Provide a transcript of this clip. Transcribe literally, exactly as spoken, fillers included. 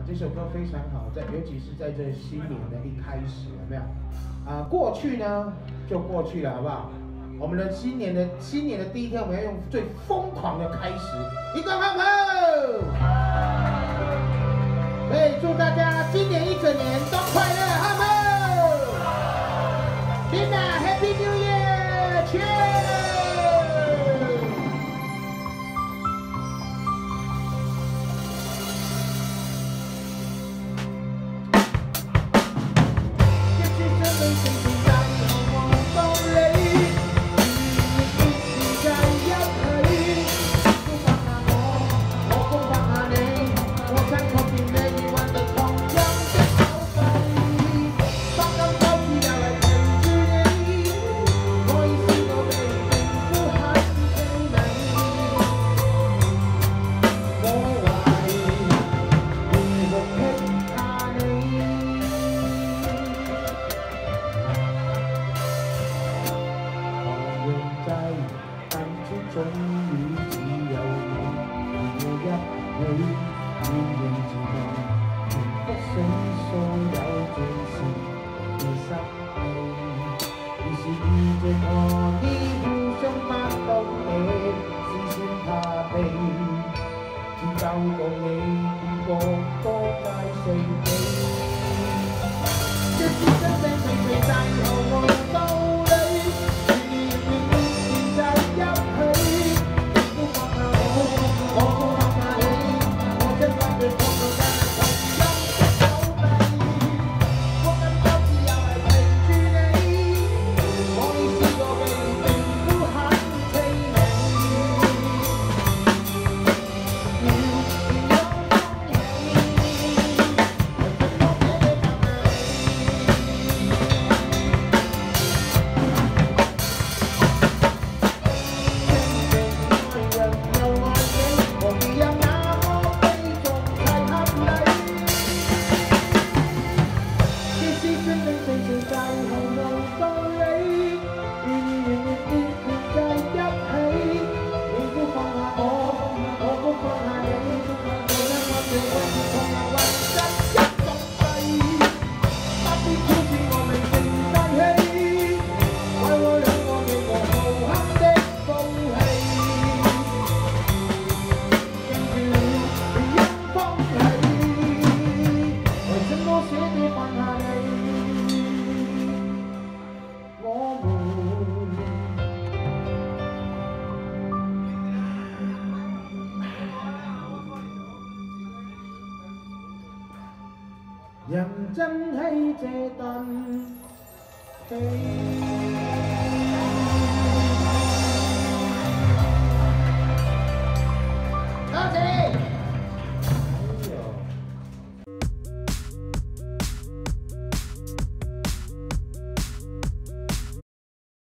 这首歌非常好，在尤其是在这新年的一开始，有没有？啊，过去呢就过去了，好不好？我们的新年的新年的第一天，我们要用最疯狂的开始，一个好不好？所以祝大家今年一整年都快乐，好不好 ？Lina Happy New Year，Cheers！ 終於只有我陪我一起面迎前路，全不想所有盡是已失去。於是遇着我，你互相不到你，是算怕避，只夠共你見過多界四地。即使真正情未帶後我道理。 人珍惜這頓氣。